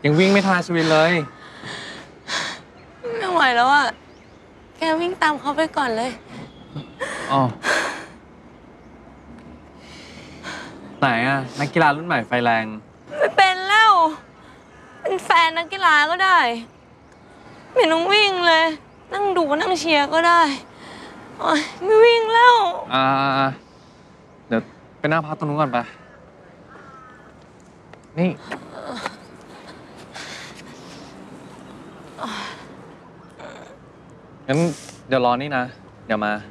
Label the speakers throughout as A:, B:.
A: ยังวิ่งไม่ทันชีวิตเลย
B: ไม่ไหวแล้วอ่ะแกวิ่งตามเขาไปก่อนเลย
A: อ๋อไหนอะนักกีฬารุ่นใหม่ไฟแรง
B: ไม่เป็นแล้วเป็นแฟนนักกีฬาก็ได้ไม่ต้องวิ่งเลยนั่งดูนั่งเชียร์ก็ได้โอ๊ยไม่วิ่งแล้ว
A: เดี๋ยวไปนั่งพักตรงนู้นก่อนไปนี่งั้นเดี๋ยวรอนี่นะเดี๋ยวมา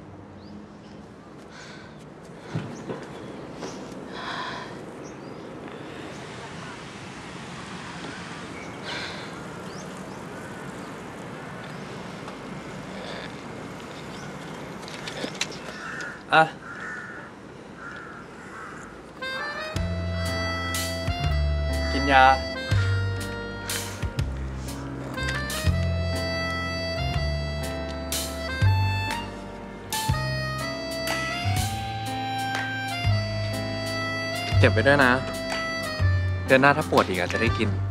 A: อ่ะกินยาเก็บไว้ด้วยนะเดือนหน้าถ้าปวดอีกอาจจะได้กิน